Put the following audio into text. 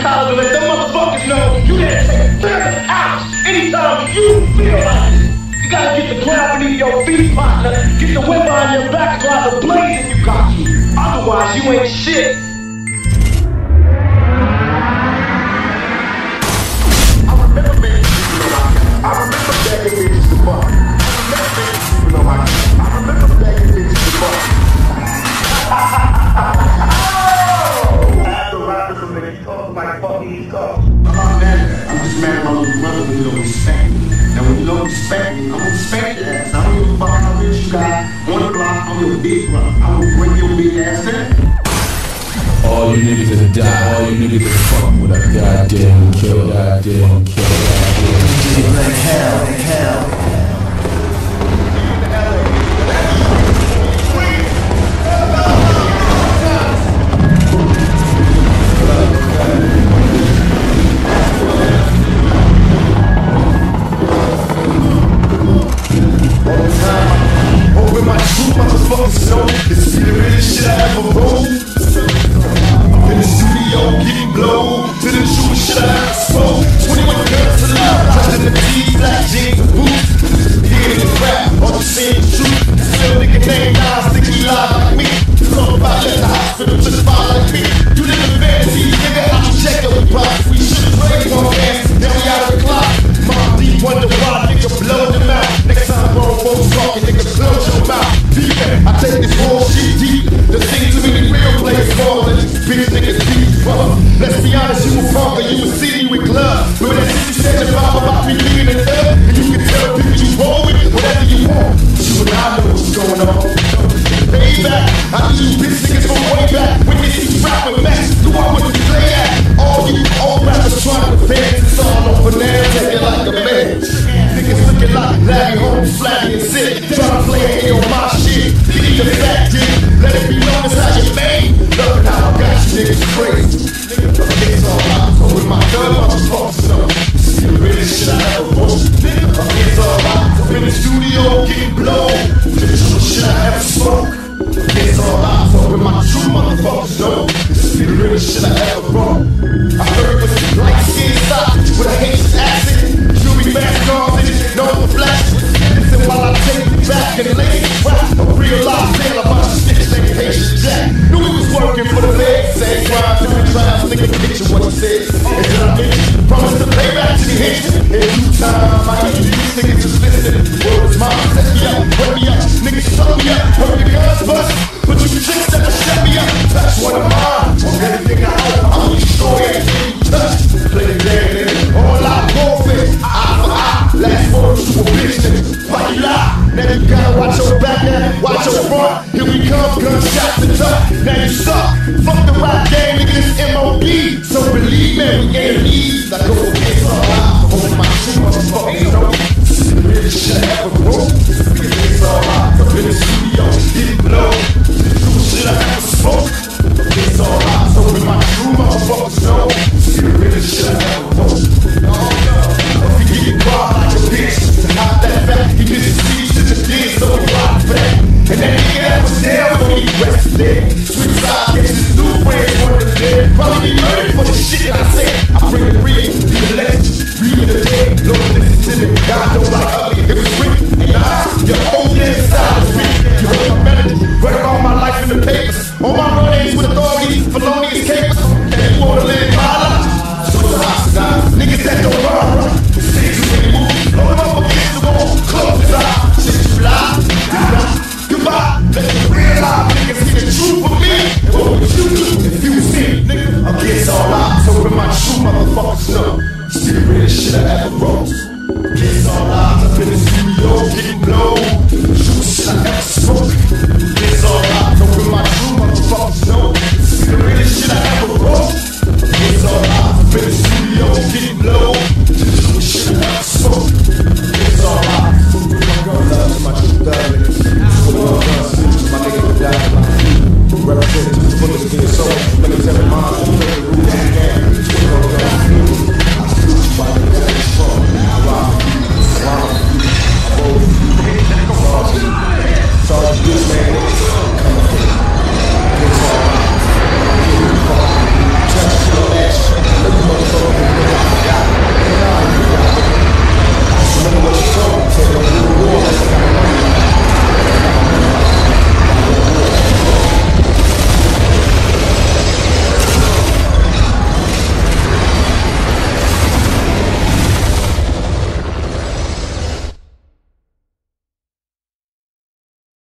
collar to let them motherfuckers know you didn't take 30 ounce anytime you feel like it. You gotta get the ground beneath your feet, partner. Get the whip on your back, while the blaze if you got to. Otherwise, you ain't shit. I remember being I remember begging bitches to fuck. I remember begging bitches to fuck. After rappers, some niggas talk like fucking these talk. I'm not mad at that. I'm just mad at my little brother when you don't respect me. Now when you don't respect me, I'm gonna respect your ass. I don't give a fuck how rich you got. On the block, I'm your big brother. I will break your big ass down. All you niggas that die, all you niggas that fuck with a goddamn kill, goddamn kill, goddamn like hell. Open my true motherfucking soul. This be the realest shit I ever wrote. In the studio, getting blown to the true shit I ever spoke. 21 girls to love, dressed in the T, black jeans and boots. Here in the rap, all the same truth. Still nigga named Nas, think he live like me. Talk about let the hospital just fall like me. You live in fantasy, nigga, I can check up the box. We should've prayed on ass, now we out of the clock. Mom D wonder why, nigga, blow them out. Next time grown folks talking, nigga, close your mouth. I take this bullshit deep. The things to be real players falling. Bitch niggas deep, brother. Let's be honest, you a punk and you a city with gloves. But that shit you said about me being in love, and you can tell people you roll with whatever you want. You and I know what's going on. Payback, I knew you bitch niggas from way back when they see rapping Max. Do I want to play at? All you old rappers trying to advance. It's all on finance, take it like a man. Niggas looking like Larry Holmes, flatty and sick. Trying to play a on my shit. Leave the fact in. Let it be known as how you made. Look how I got you niggas crazy. It's all out. So with my gun, motherfuckers know. See the realest shit I ever wrote. It's all out. So in the studio, getting blown. To the true shit I ever spoke. It's all out. So with my true motherfuckers know. See the realest shit I ever wrote. I heard it was like skin stock with a Haitian accent. Jewelry mask on in it, no flash. Listen while I take it back and lay it rap. A real life tale about the sticks named Haitian Jack. Knew he was working for the feds. Same crime, different trials, nigga, picture what he said. And then I mentioned, promise to pay back to the hits. In due time, I ain't these niggas just listening. Word is mine, set me up, wake me up. Niggas shut me up, heard the guns bust. But you chicks never shut me up. Touch one of mine, on everything I own. I'm gonna destroy everything you touch. Play the game, nigga. All out warfare, eye for eye. Last word to a bitch, nigga. Why you lie? Now you gotta watch your back now, watch your front. Here we come, gunshots and tuck. Now you suck. Fuck the rap game, nigga, this MOB. So believe me, we enemies. I go against all out. Over my true motherfuckers, know. The realest shit I ever wrote. It's all out. Up in the studio, getting blown. The true shit I ever spoke. It's all out. So with my true motherfuckers, know. The realest shit I ever wrote. If you get quiet like a bitch, out that fact, he didn't see to the dead, so he rocked back. And that nigga that was there when he rested there. Switch side, get his new friends, one of them. Probably be murdered for the shit that I said. I bring the real, be the legend, read the dead. Lord, listen to me, God don't like ugly, it was written. And your whole damn side is written. You heard my melody, read all my life in the papers. All my run-ins with authorities, felonious capers. And you wanna live my life? So the hostile, niggas that don't run. Things you ain't move, blow them up against the wall, close his eyes. Shit you lie, goodbye. Let the real life niggas see the truth of me. And what would you do if you was me, nigga? Against all odds, so when my true motherfuckers know. See the realest shit I ever wrote. Against all odds, up in the studio, getting blown.